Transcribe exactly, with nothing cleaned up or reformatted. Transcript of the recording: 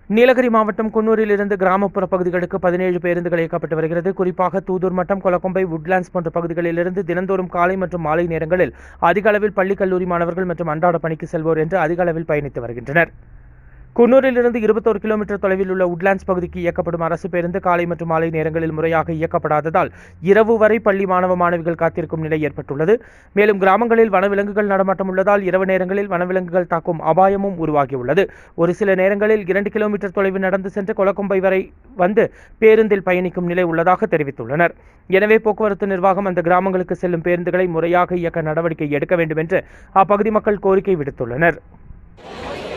நீலகிரி மாவட்டம் குன்னூரிலிருந்து கிராமப்புற பகுதிகளுக்கு பதினேழு பேருந்துகள் இயக்கப்பட்டு வருகிறது. குறிப்பாக தூதூர் மட்டம், கொலக்கொம்பை, உட்லாண்ட்ஸ் போன்ற பகுதிகளிலிருந்து தினந்தோறும் காலை மற்றும் மாலை நேரங்களில் அதிக அளவில் பள்ளி, கல்லூரி மாணவர்கள் மற்றும் அன்றாட பணிக்கு செல்வோர் என்று அதிக அளவில் பயணித்து வருகின்றனர். குன்னூரிலிருந்து இருபத்தோரு கிலோமீட்டர் தொலைவில் உள்ள உட்லாண்ட்ஸ் பகுதிக்கு இயக்கப்படும் அரசு பேருந்து காலை மற்றும் மாலை நேரங்களில் முறையாக இயக்கப்படாததால் இரவு வரை பள்ளி மாணவ மாணவிகள் காத்திருக்கும் நிலை ஏற்பட்டுள்ளது. மேலும் கிராமங்களில் வனவிலங்குகள் நடமாட்டம் உள்ளதால் இரவு நேரங்களில் வனவிலங்குகள் தாக்கும் அபாயமும் உருவாகியுள்ளது. ஒரு சில நேரங்களில் இரண்டு கிலோமீட்டர் தொலைவில் நடந்து சென்று கொலக்கொம்பை வரை வந்து பேருந்தில் பயணிக்கும் நிலை உள்ளதாக தெரிவித்துள்ளனர். எனவே போக்குவரத்து நிர்வாகம் அந்த கிராமங்களுக்கு செல்லும் பேருந்துகளை முறையாக இயக்க நடவடிக்கை எடுக்க வேண்டும் என்று அப்பகுதி மக்கள் கோரிக்கை விடுத்துள்ளனர்.